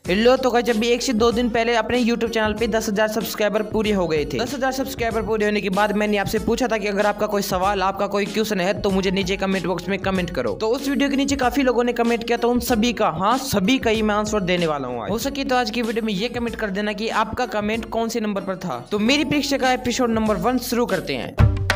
Hello तो guys, जब भी 1 से 2 दिन पहले अपने YouTube चैनल पे 10,000 सब्सक्राइबर पूरे हो गए थे। 10,000 सब्सक्राइबर पूरे होने के बाद मैंने आपसे पूछा था कि अगर आपका कोई सवाल, आपका कोई क्वेश्चन है तो मुझे नीचे कमेंट बॉक्स में कमेंट करो। तो उस वीडियो के नीचे काफी लोगों ने कमेंट किया, तो उन सभी का, हाँ सभी का ही मैं आंसर देने वाला हूँ। हो सके तो आज की वीडियो में ये कमेंट कर देना कि आपका कमेंट कौन से नंबर पर था। तो मेरी परीक्षा का एपिसोड नंबर 1 शुरू करते हैं।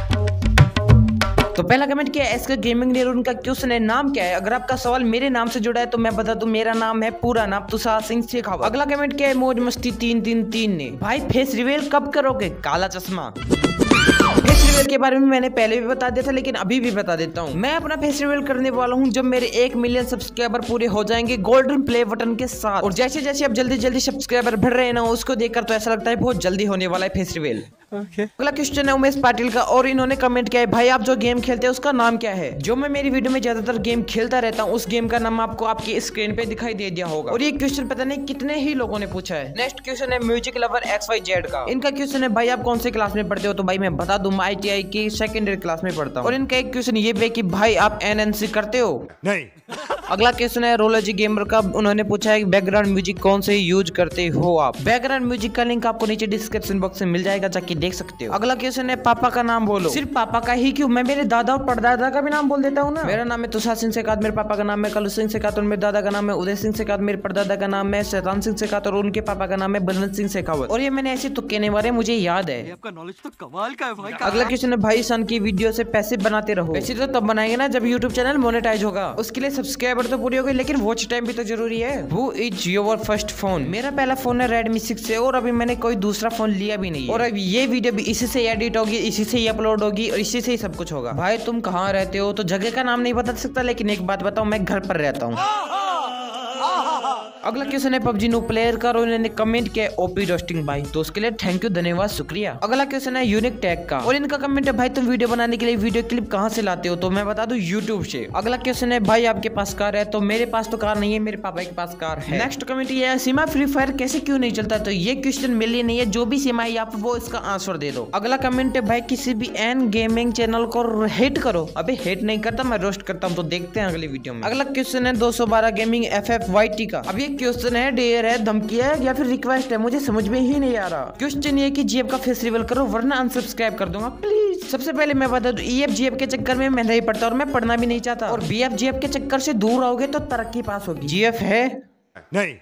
तो पहला कमेंट किया एसके गेमिंग ने, उनका क्वेश्चन है नाम क्या है। अगर आपका सवाल मेरे नाम से जुड़ा है तो मैं बता दूं, मेरा नाम है पूरा नाम तुषार सिंह शेखावत। अगला कमेंट किया है मौज मस्ती 333 ने, भाई फेस रिवील कब करोगे, काला चश्मा। फेस रिवील के बारे में मैंने पहले भी बता दिया था, लेकिन अभी भी बता देता हूँ। मैं अपना फेस रिवील करने वाला हूँ जब मेरे 1 मिलियन सब्सक्राइबर पूरे हो जाएंगे गोल्डन प्ले बटन के साथ। और जैसे जैसे अब जल्दी जल्दी सब्सक्राइबर बढ़ रहे हैं ना, उसको देखकर तो ऐसा लगता है बहुत जल्दी होने वाला है फेस रिवील। अगला क्वेश्चन है उमेश पाटिल का, और इन्होंने कमेंट किया है भाई आप जो गेम खेलते हैं उसका नाम क्या है। जो मैं मेरी वीडियो में ज्यादातर गेम खेलता रहता हूँ उस गेम का नाम आपको आपकी स्क्रीन पे दिखाई दे दिया होगा। और ये क्वेश्चन पता नहीं कितने ही लोगों ने पूछा है। नेक्स्ट क्वेश्चन है म्यूजिक लवर XYZ का। इनका क्वेश्चन है भाई आप कौन से क्लास में पढ़ते हो। तो भाई मैं बता दूं, मैं ITI की सेकेंड ईयर क्लास में पढ़ता हूँ। और इनका एक क्वेश्चन ये भी है कि भाई आप NNC करते हो। नहीं। अगला क्वेश्चन है रोलॉजी गेमर का, उन्होंने पूछा है बैकग्राउंड म्यूजिक कौन से यूज करते हो आप। बैकग्राउंड म्यूजिक का लिंक आपको नीचे डिस्क्रिप्शन बॉक्स में मिल जाएगा, जाके देख सकते हो। अगला क्वेश्चन है पापा का नाम बोलो। सिर्फ पापा का ही क्यों, मैं मेरे दादा और परदादा का भी नाम बोल देता हूँ ना। मेरा नाम है तुषार सिंह शेखावत, मेरे पापा का नाम है कलू सिंह शेखावत, मेरे दादा का नाम है उदय सिंह शेखावत, मेरे परदादा का नाम है शैतान सिंह शेखावत और उनके पापा का नाम है बलवंत सिंह शेखावत। और ये मैंने ऐसे तुक्के नहीं मारे, मुझे याद है। आपका नॉलेज तो कमाल का है भाई। अगला क्वेश्चन है भाई सन की वीडियो से पैसे बनाते रहो। पैसे तो तब बनाएंगे ना जब यूट्यूब चैनल मोनेटाइज होगा। उसके लिए सब्सक्राइबर तो पूरी हो गई, लेकिन वॉच टाइम भी तो जरूरी है। Who is your first phone? मेरा पहला फोन है Redmi 6 से, और अभी मैंने कोई दूसरा फोन लिया भी नहीं है। और अब ये वीडियो भी इसी से एडिट होगी, इसी से ही अपलोड होगी और इसी से ही सब कुछ होगा। भाई तुम कहाँ रहते हो तो जगह का नाम नहीं बता सकता, लेकिन एक बात बताओ, मैं घर पर रहता हूँ। अगला क्वेश्चन है PUBG न्यू प्लेयर का, और उन्होंने कमेंट किया ओपी रोस्टिंग भाई, तो उसके लिए थैंक यू, धन्यवाद, शुक्रिया। अगला क्वेश्चन है यूनिक टैग का, और इनका कमेंट है भाई तुम वीडियो बनाने के लिए वीडियो क्लिप कहाँ से लाते हो। तो मैं बता दूं YouTube से। अगला क्वेश्चन है भाई आपके पास कार है। तो मेरे पास तो कार नहीं है, मेरे पापा के पास कार है। नेक्स्ट कमेंट ये है सीमा फ्री फायर कैसे क्यों नहीं चलता। तो ये क्वेश्चन मेरे लिए नहीं है, जो भी सीमा है आप वो इसका आंसर दे दो। अगला कमेंट है भाई किसी भी एन गेमिंग चैनल को हेट करो। अबे हेट नहीं करता, मैं रोस्ट करता हूँ। तो देखते हैं अगली वीडियो में। अगला क्वेश्चन है 212 गेमिंग FFYT का। अब ये क्वेश्चन है डेयर है, धमकी है या फिर रिक्वेस्ट है, मुझे समझ में ही नहीं आ रहा। क्वेश्चन ये कि जीएफ का फेस रिवील करो वरना अनसब्सक्राइब कर दूंगा प्लीज। सबसे पहले मैं बता दूं EF GF के चक्कर में मैं नहीं पढ़ता और मैं पढ़ना भी नहीं चाहता। और BF GF के चक्कर से दूर आओगे तो तरक्की पास होगी। GF है नहीं।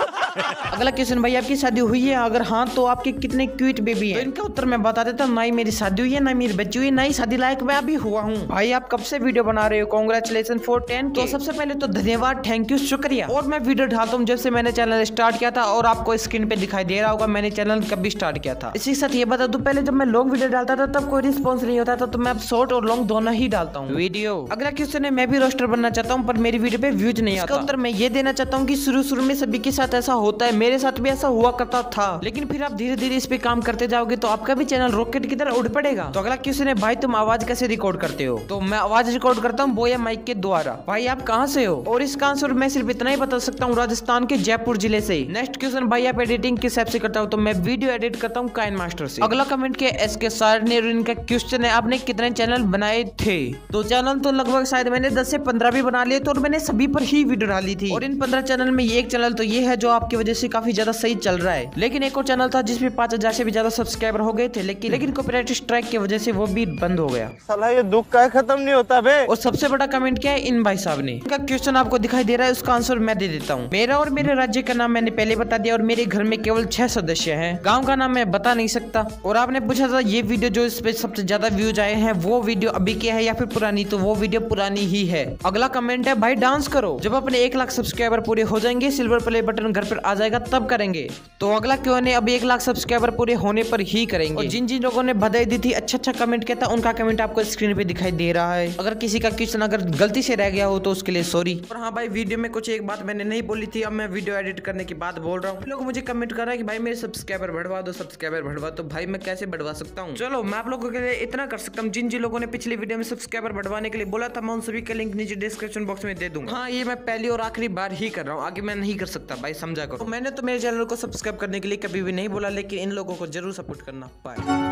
अगला क्वेश्चन भाई आपकी शादी हुई है, अगर हाँ तो आपके कितने क्यूट बेबी हैं। तो इनका उत्तर मैं बता देता हूँ, ना ही मेरी शादी हुई है, ना मेरी बच्ची हुई है, ना ही शादी लायक मैं अभी हुआ हूँ। भाई आप कब से वीडियो बना रहे हो, कांग्रेचुलेशन फॉर 10K। तो सबसे पहले तो धन्यवाद, थैंक यू, शुक्रिया। और मैं वीडियो डालता हूँ जब से मैंने चैनल स्टार्ट किया था, और आपको स्क्रीन पे दिखाई दे रहा होगा मैंने चैनल कभी स्टार्ट किया था। इसी के साथ ये बता दूं, पहले जब मैं लॉन्ग वीडियो डालता था तब कोई रिस्पॉन्स नहीं होता था, तो मैं अब शॉर्ट और लॉन्ग दोनों ही डालता हूँ वीडियो। अगला क्वेश्चन है मैं भी रोस्टर बनना चाहता हूँ पर मेरी वीडियो पे व्यूज नहीं आता। उत्तर मैं ये देना चाहता हूँ कि शुरू में सभी के साथ ऐसा होता है, मेरे साथ भी ऐसा हुआ करता था, लेकिन फिर आप धीरे धीरे इस पे काम करते जाओगे तो आपका भी चैनल रॉकेट की तरह उड़ पड़ेगा। तो अगला क्वेश्चन है भाई तुम आवाज कैसे रिकॉर्ड करते हो। तो मैं आवाज रिकॉर्ड करता हूँ बोया माइक के द्वारा। भाई आप कहाँ से हो। और इसका आंसर मैं सिर्फ इतना ही बता सकता हूँ, राजस्थान के जयपुर जिले से। नेक्स्ट क्वेश्चन भाई आप एडिटिंग किस ऐप से करता हूँ। तो मैं वीडियो एडिट करता हूँ काइन मास्टर से। अगला कमेंट के SK सर ने, इनका क्वेश्चन है आपने कितने चैनल बनाए थे। तो चैनल तो लगभग शायद मैंने 10 से 15 भी बना लिए, तो मैंने सभी पर ही वीडियो डाली थी। और इन 15 चैनल में एक चैनल तो ये है जो आपकी वजह से काफी ज्यादा सही चल रहा है, लेकिन एक और चैनल था जिसमें 5000 से भी ज्यादा सब्सक्राइबर हो गए थे, लेकिन कॉपीराइट स्ट्राइक की वजह से वो भी बंद हो गया। साला ये दुख का खत्म नहीं होता बे। और सबसे बड़ा कमेंट क्या है इन भाई साहब ने, इनका क्वेश्चन आपको दिखाई दे रहा है, उसका आंसर मैं दे देता हूँ। मेरा और मेरे राज्य का नाम मैंने पहले बता दिया, और मेरे घर में केवल 6 सदस्य हैं। गाँव का नाम मैं बता नहीं सकता। और आपने पूछा था ये वीडियो जो इस पे सबसे ज्यादा व्यूज आए हैं वो वीडियो अभी की है या फिर पुरानी। तो वो वीडियो पुरानी ही है। अगला कमेंट है भाई डांस करो, जब अपने 1 लाख सब्सक्राइबर पूरे हो जाएंगे सिल्वर प्ले बटन घर पर आ जाएगा तब करेंगे। तो अगला क्यों ने अब 1 लाख सब्सक्राइबर पूरे होने पर ही करेंगे। और जिन जिन लोगों ने बधाई दी थी, अच्छा कमेंट किया था, उनका कमेंट आपको स्क्रीन पे दिखाई दे रहा है। अगर किसी का क्वेश्चन अगर गलती से रह गया हो तो उसके लिए सॉरी। और हाँ भाई वीडियो में कुछ एक बात मैंने नहीं बोली थी, अब मैं वीडियो एडिट करने के बाद बोल रहा हूँ। लोग मुझे कमेंट कर रहा है कि भाई मेरे सब्सक्राइबर बढ़वा दो, सब्सक्राइबर बढ़वा। तो भाई मैं कैसे बढ़वा सकता हूँ। चलो मैं आप लोगों के लिए इतना कर सकता हूँ, जिन जिन लोगों ने पिछली वीडियो में सब्सक्राइबर बढ़वाने के लिए बोला था मैं उन सभी का लिंक नीचे डिस्क्रिप्शन बॉक्स में दे दूंगा। हाँ ये मैं पहली और आखिरी बार ही कर रहा हूँ, आगे मैं नहीं कर सकता भाई, समझा करो। तो मैंने तो मेरे चैनल को सब्सक्राइब करने के लिए कभी भी नहीं बोला, लेकिन इन लोगों को जरूर सपोर्ट करना। बाय।